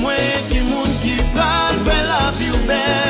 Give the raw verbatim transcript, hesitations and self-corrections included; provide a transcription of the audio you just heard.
Mwen ki moun ki pral fè la vi ou bel.